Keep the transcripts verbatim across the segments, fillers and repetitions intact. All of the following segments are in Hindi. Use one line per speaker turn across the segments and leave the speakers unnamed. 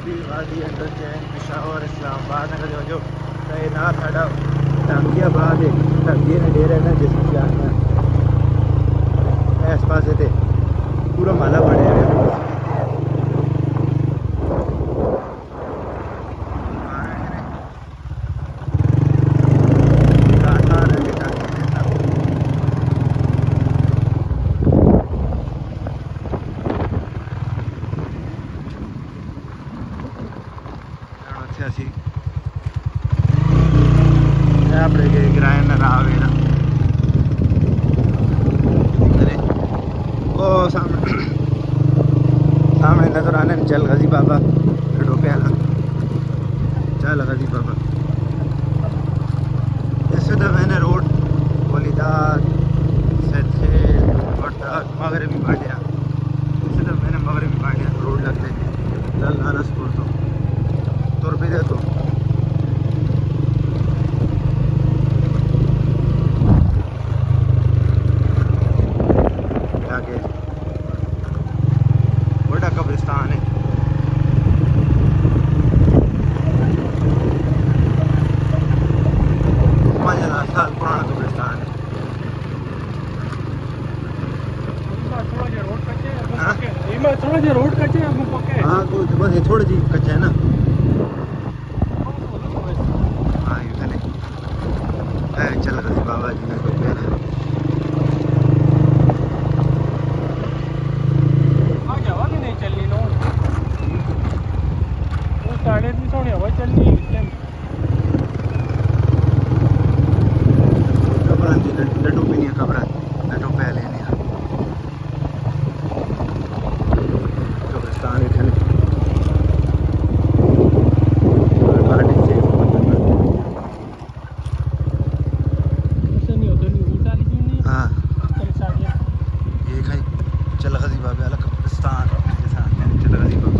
भी वादी अंदर जैन पेशावर इस्लामाबाद नगर जो जो तैनात साढ़ा टांगियाबाद है टांगिया ने डेरा है ना जिसमें जाना इस पास थे पूरा माला बने हुए अपने किराए न आवे ना वो सामने सामने नजर आने चल गजी बाबा डोपे आला चल गजी बाबा इससे तो मैंने रोड वलीदात से मगरबी बाटिया इससे तो मैंने मगरबी बाटिया रोड लगते चल नानसपुर तो तुर भी दे तो बड़ा कब्रिस्तान है पाँच हजार साल पुराना कब्रिस्तान है
थोड़ा जो रोड कच्चे
हाँ तो बस ये थोड़ी जी कच्चा है ना हाँ ये चले चल गए बाबा जी ने तो
साढ़े तीन सौ हवा चलनी
कब्रान जी लड्डू भी नहीं है कब्रान लड्डू पहले नहीं है कब्रिस्तान इतने हाँ ये खाई चल गजी बाबा वाला कब्रिस्तान चल गजी बाबा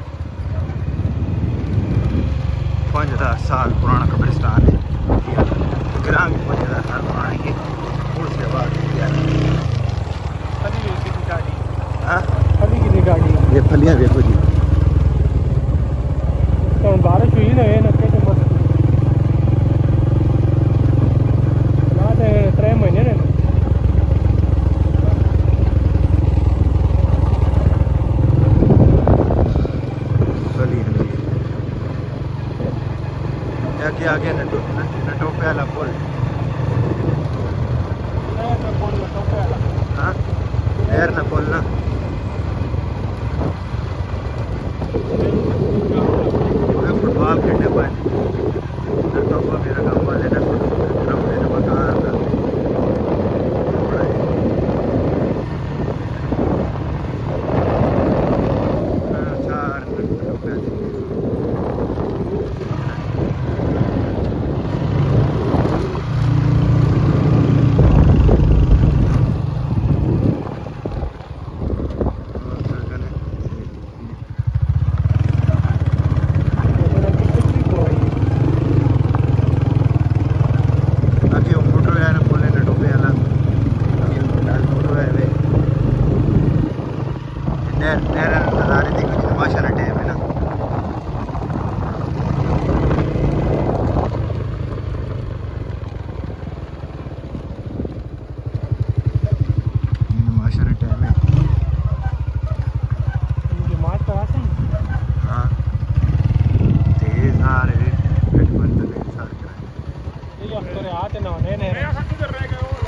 पाँच हज़ार साल पुराना कब्रिस्तान है ग्राम भी पाँच हज़ार साल पुरानी है उसके बाद
फली की गाड़ी
ये फलियाँ देखो जी
तो बारिश हुई ना ये ना कैसे मत त्रै महीने ने के आगे नटो नटोपे वाला पुल हाँ नहर ना पुल ना फुटबॉल खेलने पाए नटोपा मेरा काम वाले ना मेरा मकान का नज़ारे देखो जी माशाल्लाह टाइम है ना माशाल्लाह टाइम है हाँ तेज आ रहे बंद सारे